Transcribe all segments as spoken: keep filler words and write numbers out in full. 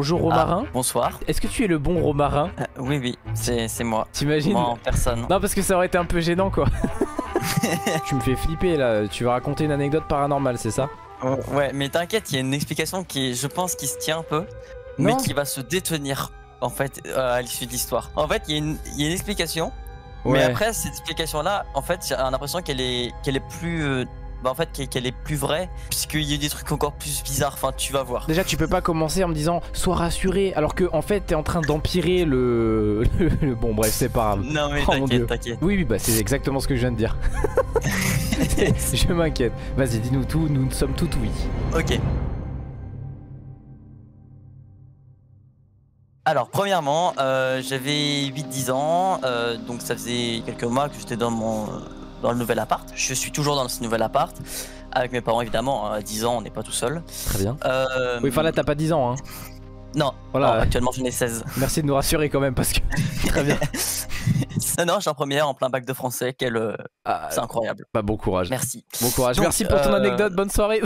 Bonjour Romarin. Ah, bonsoir. Est-ce que tu es le bon Romarin? euh, Oui, oui, c'est moi. T'imagines? Moi en personne. Non, parce que ça aurait été un peu gênant quoi. Tu me fais flipper là, tu vas raconter une anecdote paranormale, c'est ça? Oh, ouais, mais t'inquiète, il y a une explication qui, je pense, qui se tient un peu, mais Non. qui va se détenir en fait euh, à l'issue de l'histoire. En fait, il y, y a une explication, Ouais. mais après cette explication-là, en fait, j'ai l'impression qu'elle est, qu'elle est plus, euh, bah, en fait, qu'elle est plus vraie, puisqu'il y a des trucs encore plus bizarres. Enfin, tu vas voir. Déjà, tu peux pas commencer en me disant sois rassuré, alors que en fait t'es en train d'empirer le... le. Bon, bref, c'est pas grave. Non, mais Oh, mon Dieu. t'inquiète, t'inquiète. Oui, oui, bah c'est exactement ce que je viens de dire. Je m'inquiète. Vas-y, dis-nous tout, nous sommes tout oui. Ok. Alors, premièrement, euh, j'avais huit dix ans, euh, donc ça faisait quelques mois que j'étais dans mon dans le nouvel appart. Je suis toujours dans ce nouvel appart, avec mes parents évidemment. À dix ans, on n'est pas tout seul. Très bien. Euh... Oui, enfin là, t'as pas dix ans, hein. Non, voilà. Non, actuellement j'en ai seize. Merci de nous rassurer quand même, parce que... Très bien. Non, non, je suis en première, en plein bac de français, quel... Euh... Ah, c'est incroyable. Bah bon courage. Merci. Bon courage, donc, merci pour ton euh... anecdote, bonne soirée.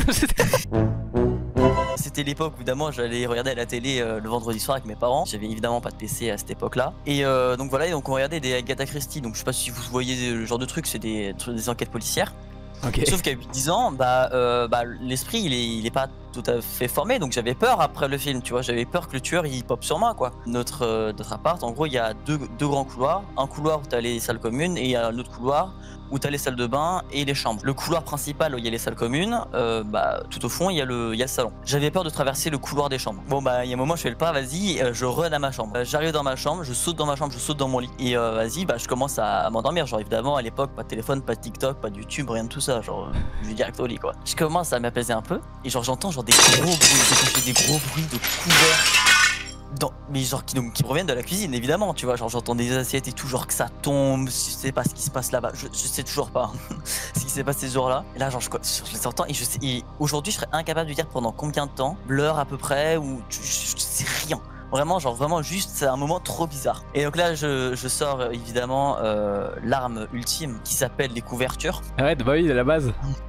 C'était l'époque où évidemment j'allais regarder à la télé euh, le vendredi soir avec mes parents. J'avais évidemment pas de P C à cette époque-là. Et euh, donc voilà, et donc on regardait des Agatha Christie. Donc je sais pas si vous voyez le genre de truc, c'est des, des enquêtes policières. Okay. Sauf qu'à huit dix ans, bah, euh, bah l'esprit il est, il est pas tout à fait formé, donc j'avais peur après le film, tu vois, j'avais peur que le tueur il pop sur moi quoi. Notre, euh, notre appart, en gros il y a deux, deux grands couloirs, un couloir où t'as les salles communes et il y a un autre couloir où t'as les salles de bain et les chambres. Le couloir principal où il y a les salles communes, euh, bah tout au fond il y a le, il y a le salon. J'avais peur de traverser le couloir des chambres. Bon bah il y a un moment je fais le pas, vas-y, euh, je run à ma chambre. Euh, J'arrive dans ma chambre, je saute dans ma chambre, je saute dans mon lit et euh, vas-y bah je commence à, à m'endormir. Genre évidemment à l'époque pas de téléphone, pas de TikTok, pas de YouTube, rien de tout ça. Genre euh, je vais direct au lit quoi. Je commence à m'apaiser un peu et genre j'entends genre des gros bruits, des gros bruits de couverts. Dans, mais genre qui, qui proviennent de la cuisine évidemment, tu vois, genre j'entends des assiettes et tout, genre que ça tombe, je sais pas ce qui se passe là-bas, je, je sais toujours pas ce qui s'est passé ce jour-là. Et là genre je, je les entends et je sais, et aujourd'hui je serais incapable de dire pendant combien de temps, l'heure à peu près, ou je, je, je sais rien. Vraiment, genre vraiment juste, c'est un moment trop bizarre. Et donc là, je, je sors évidemment euh, l'arme ultime qui s'appelle les couvertures. Arrête, bah oui, à la base.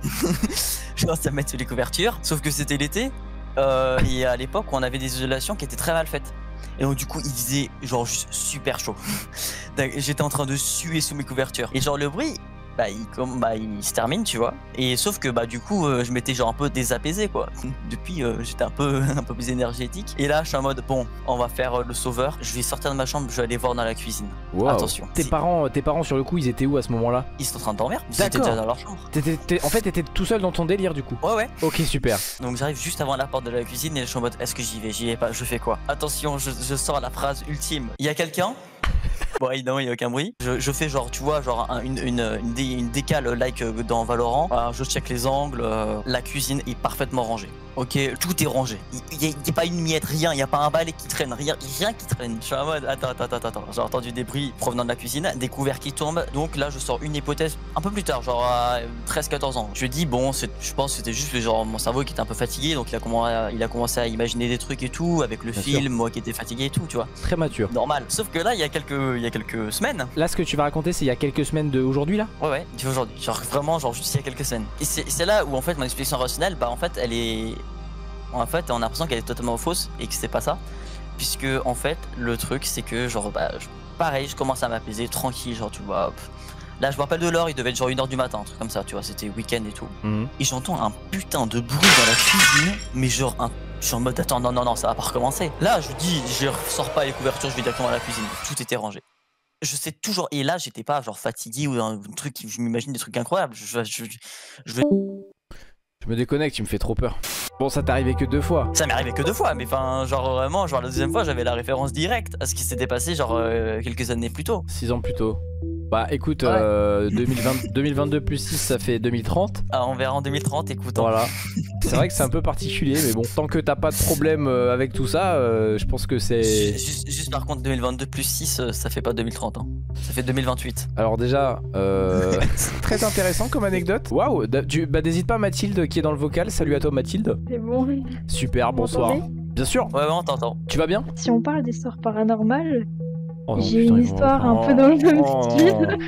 Je commence à mettre sur les couvertures, sauf que c'était l'été. Euh, et à l'époque on avait des isolations qui étaient très mal faites et donc du coup il faisait genre juste super chaud. J'étais en train de suer sous mes couvertures et genre le bruit bah il, comme, bah, il se termine tu vois, et sauf que bah du coup euh, je m'étais genre un peu désapaisé quoi. Depuis euh, j'étais un peu un peu plus énergétique et là je suis en mode bon on va faire euh, le sauveur, je vais sortir de ma chambre, je vais aller voir dans la cuisine. Wow. Attention. Tes parents, tes parents sur le coup ils étaient où à ce moment-là? Ils sont en train de dormir, ils étaient déjà dans leur chambre. T'étais, t'es, en fait t'étais tout seul dans ton délire du coup? Ouais ouais. Ok super. Donc j'arrive juste avant la porte de la cuisine et je suis en mode est-ce que j'y vais, j'y vais pas, je fais quoi? Attention, je, je sors la phrase ultime. Il y a quelqu'un? Bon évidemment il n'y a aucun bruit. Je, je fais genre tu vois genre un, une, une, une, dé, une décale like dans Valorant. Alors, je check les angles, euh, la cuisine est parfaitement rangée. Ok, tout est rangé. Il n'y a, a pas une miette, rien, il n'y a pas un balai qui traîne, rien, rien qui traîne. Je suis en mode attends, attends, attends, attends. J'ai entendu des bruits provenant de la cuisine, des couverts qui tombent. Donc là je sors une hypothèse un peu plus tard, genre à treize quatorze ans. Je dis bon, je pense que c'était juste genre mon cerveau qui était un peu fatigué, donc il a, commencé à, il a commencé à imaginer des trucs et tout, avec le Bien film, sûr. Moi qui étais fatigué et tout, tu vois. Très mature. Normal. Sauf que là il y a quelques, il y a quelques semaines. Là ce que tu vas raconter c'est il y a quelques semaines d'aujourd'hui là? Ouais ouais, d'aujourd'hui. Genre vraiment genre juste il y a quelques semaines. Et c'est là où en fait mon explication rationnelle, bah en fait elle est... En fait, on a l'impression qu'elle est totalement fausse et que c'est pas ça. Puisque, en fait, le truc, c'est que, genre, bah, je, pareil, je commence à m'apaiser tranquille, genre, tu vois. Hop. Là, je me rappelle de l'heure, il devait être genre une heure du matin, un truc comme ça, tu vois, c'était week-end et tout. Mmh. Et j'entends un putain de bruit dans la cuisine, mais genre, un, je suis en mode, attends, non, non, non, ça va pas recommencer. Là, je dis, je ressors pas les couvertures, je vais directement à la cuisine. Tout était rangé. Je sais toujours, et là, j'étais pas genre fatigué ou un truc, je m'imagine des trucs incroyables. Je, je, je, je vais. Je me déconnecte, tu me fais trop peur. Bon, ça t'est arrivé que deux fois. Ça m'est arrivé que deux fois, mais enfin, genre vraiment, genre la deuxième fois, j'avais la référence directe à ce qui s'était passé, genre euh, quelques années plus tôt. Six ans plus tôt. Bah écoute, ouais. euh, deux mille vingt, deux mille vingt-deux plus six, ça fait deux mille trente. Ah, on verra en deux mille trente, écoute. Voilà. C'est vrai que c'est un peu particulier, mais bon, tant que t'as pas de problème avec tout ça, euh, je pense que c'est... Juste, juste par contre, deux mille vingt-deux plus six, ça fait pas deux mille trente, hein. Ça fait deux mille vingt-huit. Alors déjà, euh... très intéressant comme anecdote. Waouh, bah n'hésite pas Mathilde qui est dans le vocal, salut à toi Mathilde. C'est bon. Super, bonsoir. Bien sûr. Ouais, ouais, on t'entend. Tu vas bien? Si on parle d'histoires paranormales, oh j'ai une histoire vont... un oh, peu dans le même oh, style.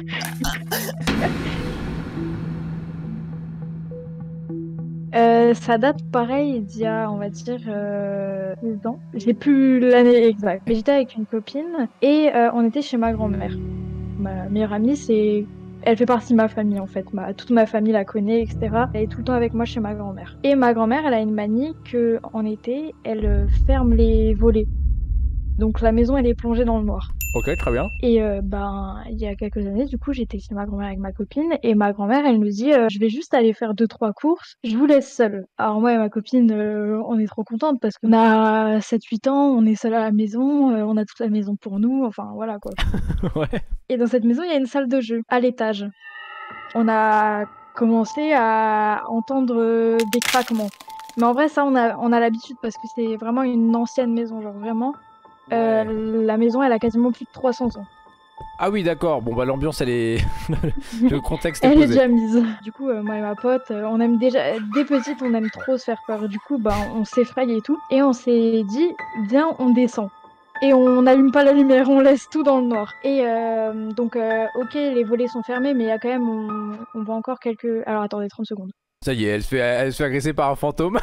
Euh, ça date pareil d'il y a, on va dire, euh, deux ans. J'ai plus l'année exacte. Mais j'étais avec une copine et euh, on était chez ma grand-mère. Ma meilleure amie, c'est... Elle fait partie de ma famille en fait. Ma... Toute ma famille la connaît, et cetera. Elle est tout le temps avec moi chez ma grand-mère. Et ma grand-mère, elle a une manie que en été, elle euh, ferme les volets. Donc la maison, elle est plongée dans le noir. Ok, très bien. Et euh, ben, il y a quelques années, du coup, j'étais chez ma grand-mère avec ma copine et ma grand-mère, elle nous dit euh, je vais juste aller faire deux trois courses, je vous laisse seule. Alors moi et ma copine, euh, on est trop contentes parce qu'on a sept huit ans, on est seul à la maison, euh, on a toute la maison pour nous, enfin voilà quoi. Ouais. Et dans cette maison, il y a une salle de jeu à l'étage. On a commencé à entendre euh, des craquements. Mais en vrai, ça, on a, on a l'habitude parce que c'est vraiment une ancienne maison, genre vraiment. Euh, Ouais. la maison, elle a quasiment plus de trois cents ans. Ah oui, d'accord. Bon, bah l'ambiance, elle est. Le contexte est Elle est posé. déjà mise. Du coup, euh, moi et ma pote, euh, on aime déjà, dès petite, on aime trop se faire peur. Du coup, bah, on s'effraie et tout. Et on s'est dit, viens, on descend. Et on n'allume pas la lumière, on laisse tout dans le noir. Et euh, donc, euh, ok, les volets sont fermés, mais il y a quand même, on, on voit encore quelques. Alors attendez, trente secondes. Ça y est, elle se fait, elle se fait agresser par un fantôme.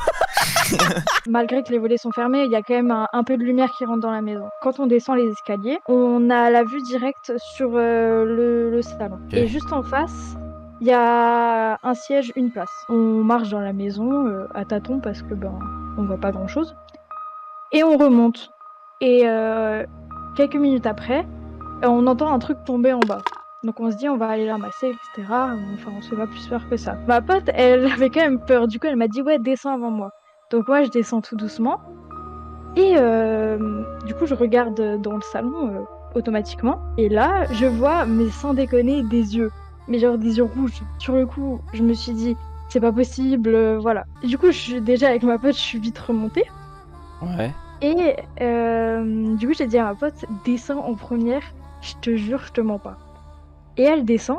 Malgré que les volets sont fermés, il y a quand même un, un peu de lumière qui rentre dans la maison. Quand on descend les escaliers, on a la vue directe sur euh, le, le salon. Ok. Et juste en face, il y a un siège, une place. On marche dans la maison euh, à tâtons parce que ben on voit pas grand chose. Et on remonte. Et euh, quelques minutes après, euh, on entend un truc tomber en bas. Donc on se dit on va aller l'amasser, et cetera. Enfin on se fait pas plus peur que ça. Ma pote, elle avait quand même peur. Du coup elle m'a dit ouais descends avant moi. Donc moi je descends tout doucement. Et euh, du coup je regarde dans le salon euh, automatiquement. Et là je vois, mais sans déconner, des yeux. Mais genre des yeux rouges. Sur le coup je me suis dit c'est pas possible, euh, voilà. Du coup je suis déjà avec ma pote, je suis vite remontée. Ouais. Et euh, du coup, j'ai dit à ma pote, descends en première, je te jure, je te mens pas. Et elle descend,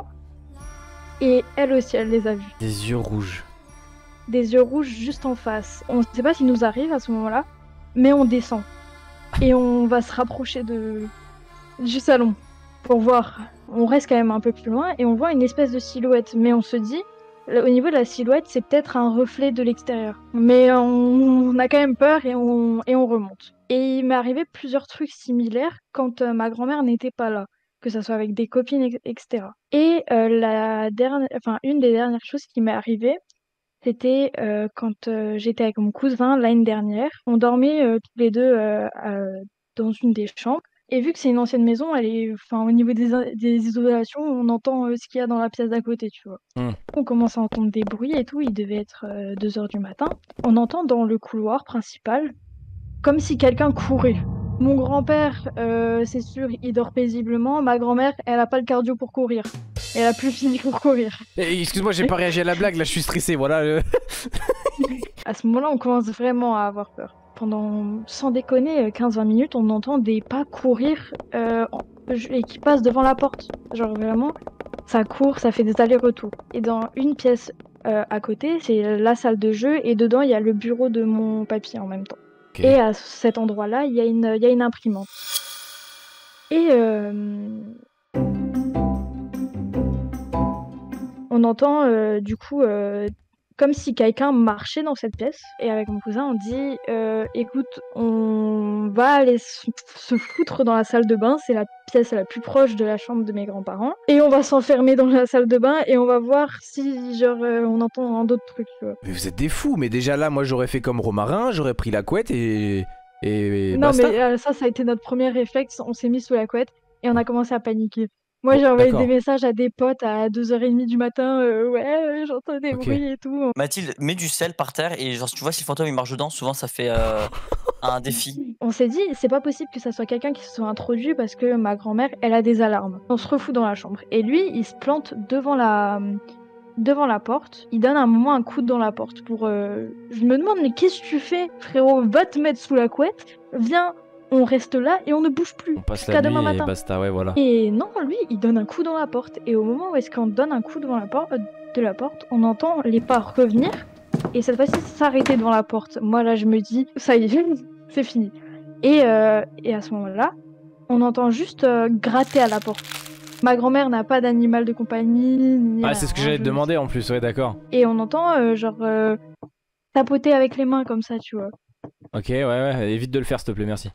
et elle aussi, elle les a vus. Des yeux rouges. Des yeux rouges juste en face. On ne sait pas ce qui nous arrive à ce moment-là, mais on descend. Et on va se rapprocher de... du salon pour voir. On reste quand même un peu plus loin, et on voit une espèce de silhouette. Mais on se dit, au niveau de la silhouette, c'est peut-être un reflet de l'extérieur. Mais on, on a quand même peur et on, et on remonte. Et il m'est arrivé plusieurs trucs similaires quand euh, ma grand-mère n'était pas là, que ce soit avec des copines, et cetera. Et euh, la dernière, enfin, une des dernières choses qui m'est arrivée, c'était euh, quand euh, j'étais avec mon cousin l'année dernière. On dormait euh, tous les deux euh, euh, dans une des chambres. Et vu que c'est une ancienne maison, elle est, enfin, au niveau des, des isolations, on entend euh, ce qu'il y a dans la pièce d'à côté, tu vois. Mm. On commence à entendre des bruits et tout, il devait être euh, deux heures du matin. On entend dans le couloir principal, comme si quelqu'un courait. Mon grand-père, euh, c'est sûr, il dort paisiblement. Ma grand-mère, elle a pas le cardio pour courir. Elle a plus le physique pour courir. Eh, excuse-moi, j'ai pas réagi à la blague, là je suis stressé, voilà. le- À ce moment-là, on commence vraiment à avoir peur. Pendant, sans déconner, quinze vingt minutes, on entend des pas courir euh, en- et qui passent devant la porte. Genre vraiment, ça court, ça fait des allers-retours. Et dans une pièce euh, à côté, c'est la salle de jeu et dedans, il y a le bureau de mon papy en même temps. Ok. Et à cet endroit-là, il y, a une- il y a une imprimante. Et euh, on entend euh, du coup euh, comme si quelqu'un marchait dans cette pièce. Et avec mon cousin, on dit euh, écoute, on va aller se se foutre dans la salle de bain. C'est la pièce la plus proche de la chambre de mes grands-parents. Et on va s'enfermer dans la salle de bain et on va voir si genre euh, on entend d'autres trucs. Tu vois. Mais vous êtes des fous, mais déjà là, moi j'aurais fait comme Romarin, j'aurais pris la couette et. Et. Non, basta. mais euh, ça, ça a été notre premier réflexe. On s'est mis sous la couette et on a commencé à paniquer. Moi, j'ai envoyé D'accord. des messages à des potes à deux heures trente du matin. euh, ouais, euh, j'entends des Ok. bruits et tout. Mathilde, mets du sel par terre et genre, tu vois, si le fantôme il marche dedans, souvent ça fait euh, un défi. On s'est dit, c'est pas possible que ça soit quelqu'un qui se soit introduit parce que ma grand-mère, elle a des alarmes. On se refout dans la chambre. Et lui, il se plante devant la, devant la porte. Il donne à un moment un coup dans la porte pour. euh, Je me demande, mais qu'est-ce que tu fais, frérot? Va te mettre sous la couette. Viens, on reste là et on ne bouge plus On passe jusqu'à la demain nuit et matin. basta, ouais, voilà. Et non, lui, il donne un coup dans la porte. Et au moment où est-ce qu'on donne un coup devant la porte, euh, de la porte, on entend les pas revenir. Et cette fois-ci, s'arrêter devant la porte. Moi, là, je me dis, ça y est, c'est fini. Et, euh, et à ce moment-là, on entend juste euh, gratter à la porte. Ma grand-mère n'a pas d'animal de compagnie. Ni Ah, c'est ce que rien, j'allais te je- demander en plus, ouais, d'accord. Et on entend euh, genre euh, tapoter avec les mains comme ça, tu vois. Ok, ouais, ouais, évite de le faire s'il te plaît, merci.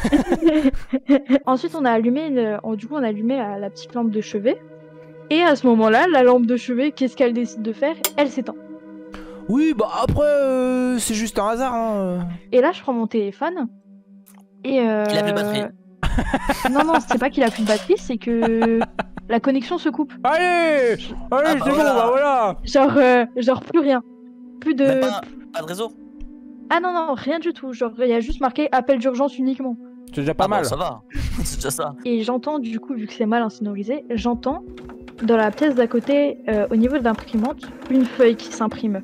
Ensuite, on a allumé, une... on- du coup, on a allumé la, la petite lampe de chevet. Et à ce moment-là, la lampe de chevet, qu'est-ce qu'elle décide de faire? Elle s'éteint. Oui, bah après, euh, c'est juste un hasard. Hein. Et là, je prends mon téléphone. Et euh... Il a plus de batterie. Non, non, c'est pas qu'il a plus de batterie, c'est que la connexion se coupe. Allez, allez, Ah, bah c'est voilà. bon, bah voilà. Genre, euh, genre plus rien. Plus de. Même pas, pas de réseau. Ah non, non, rien du tout. Genre, il y a juste marqué appel d'urgence uniquement. C'est déjà pas Ah, mal. bon, ça va. C'est déjà ça. Et j'entends, du coup, vu que c'est mal insonorisé, j'entends dans la pièce d'à côté, euh, au niveau de l'imprimante, une feuille qui s'imprime.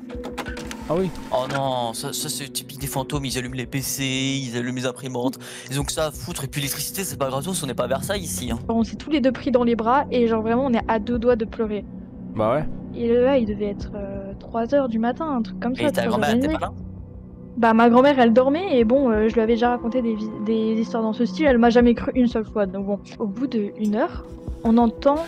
Ah oui. Oh non, ça, ça c'est typique des fantômes, ils allument les P C, ils allument les imprimantes, ils ont que ça à foutre, et puis l'électricité c'est pas gratos, on n'est pas à Versailles ici. Hein. On s'est tous les deux pris dans les bras et genre vraiment on est à deux doigts de pleurer. Bah ouais. Et là il devait être euh, trois heures du matin, un truc comme ça. Et ta trois grand-mère heures et elle était demie. pas là? Bah ma grand-mère elle dormait et bon euh, je lui avais déjà raconté des, vi- des histoires dans ce style, elle m'a jamais cru une seule fois. Donc bon, au bout d'une heure, on entend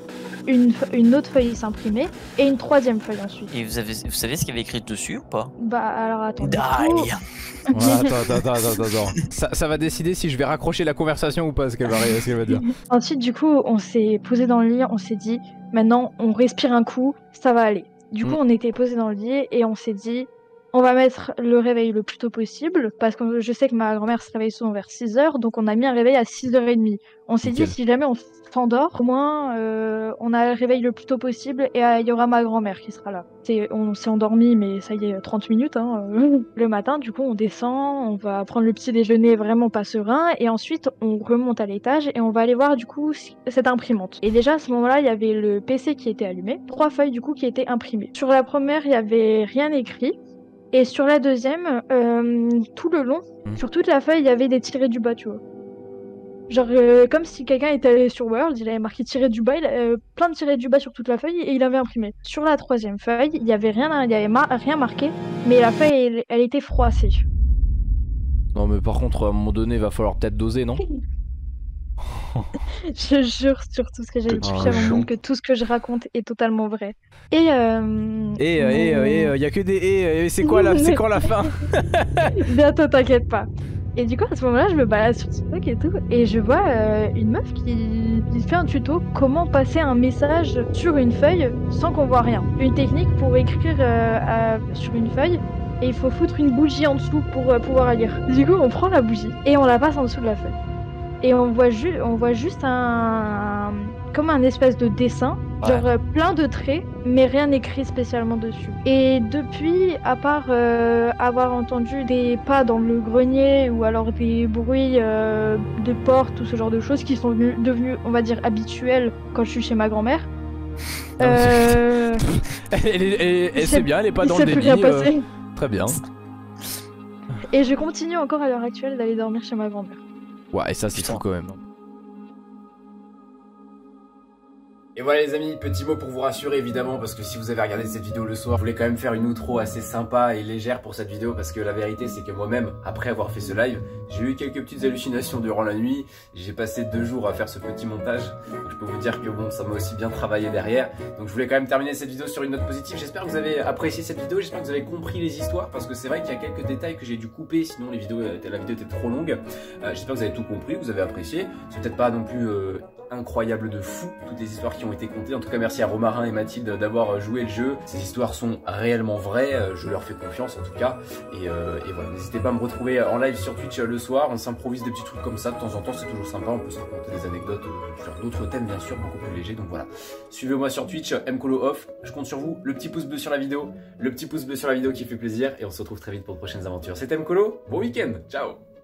une, fe- une autre feuille s'imprimer et une troisième feuille ensuite. Et vous, avez, vous savez ce qu'il y avait écrit dessus ou pas? Bah alors attends. du Die. coup- Ouais, attends, attends, attends, attends, attends. Ça, ça va décider si je vais raccrocher la conversation ou pas, ce qu'elle va, ce qu'elle va dire. Ensuite, du coup, on s'est posé dans le lit, on s'est dit, maintenant, on respire un coup, ça va aller. Du coup, Mm. on était posé dans le lit et on s'est dit, on va mettre le réveil le plus tôt possible, parce que je sais que ma grand-mère se réveille souvent vers six heures, donc on a mis un réveil à six heures trente. On s'est dit, Nickel. si jamais on s'endort, au moins, euh, on a le réveil le plus tôt possible et euh, il y aura ma grand-mère qui sera là. C'est- on s'est endormi, mais ça y est, trente minutes, hein, euh, le matin, du coup, on descend, on va prendre le petit déjeuner vraiment pas serein, et ensuite, on remonte à l'étage et on va aller voir, du coup, si- cette imprimante. Et déjà, à ce moment-là, il y avait le P C qui était allumé, trois feuilles, du coup, qui étaient imprimées. Sur la première, il y avait rien écrit. Et sur la deuxième, euh, tout le long, Mm. sur toute la feuille, il y avait des tirés du bas, tu vois. Genre, euh, comme si quelqu'un était allé sur Word, il avait marqué tiré du bas, il a, euh, plein de tirés du bas sur toute la feuille et il avait imprimé. Sur la troisième feuille, il y avait rien, il y avait ma- rien marqué, mais la feuille, elle, elle était froissée. Non, mais par contre, à un moment donné, va falloir peut-être doser, non? Je jure sur tout ce que j'ai dit, Oh, je te non. montre que tout ce que je raconte est totalement vrai. Et euh, Et, euh, et, euh, et, mon- euh, y a que des et, et c'est quoi la, c'est quand la fin? Bientôt, t'inquiète pas. Et du coup, à ce moment-là, je me balade sur TikTok et tout, et je vois euh, une meuf qui, qui fait un tuto comment passer un message sur une feuille sans qu'on voit rien. Une technique pour écrire euh, à- sur une feuille, et il faut foutre une bougie en dessous pour euh, pouvoir lire. Du coup, on prend la bougie et on la passe en dessous de la feuille. Et on voit, ju- on voit juste un... comme un espèce de dessin, Ouais. genre euh, plein de traits, mais rien écrit spécialement dessus. Et depuis, à part euh, avoir entendu des pas dans le grenier ou alors des bruits euh, de portes ou ce genre de choses qui sont venus- devenus, on va dire, habituels quand je suis chez ma grand-mère. Non, mais c'est- Euh... Elle, elle, elle- elle- il c'est s'est- bien, elle est pas il dans s'est le plus déni. rien euh, passé. Très bien. Et je continue encore à l'heure actuelle d'aller dormir chez ma grand-mère. Ouais, et ça, c'est Putain. fou quand même. Et voilà les amis, petit mot pour vous rassurer évidemment, parce que si vous avez regardé cette vidéo le soir, je voulais quand même faire une outro assez sympa et légère pour cette vidéo, parce que la vérité c'est que moi-même, après avoir fait ce live, j'ai eu quelques petites hallucinations durant la nuit, j'ai passé deux jours à faire ce petit montage, donc je peux vous dire que bon, ça m'a aussi bien travaillé derrière, donc je voulais quand même terminer cette vidéo sur une note positive. J'espère que vous avez apprécié cette vidéo, j'espère que vous avez compris les histoires, parce que c'est vrai qu'il y a quelques détails que j'ai dû couper, sinon les vidéos, la vidéo était trop longue. Euh, j'espère que vous avez tout compris, que vous avez apprécié, c'est peut-être pas non plus euh, incroyable de fou, toutes les histoires qui ont été contées. En tout cas, merci à Romarin et Mathilde d'avoir joué le jeu. Ces histoires sont réellement vraies, je leur fais confiance en tout cas. Et, euh, et voilà, n'hésitez pas à me retrouver en live sur Twitch le soir. On s'improvise des petits trucs comme ça de temps en temps, c'est toujours sympa. On peut se raconter des anecdotes sur d'autres thèmes, bien sûr, beaucoup plus légers. Donc voilà, suivez-moi sur Twitch, Mkolo Off. Je compte sur vous. Le petit pouce bleu sur la vidéo, le petit pouce bleu sur la vidéo qui fait plaisir. Et on se retrouve très vite pour de prochaines aventures. C'était Mkolo. Bon week-end. Ciao.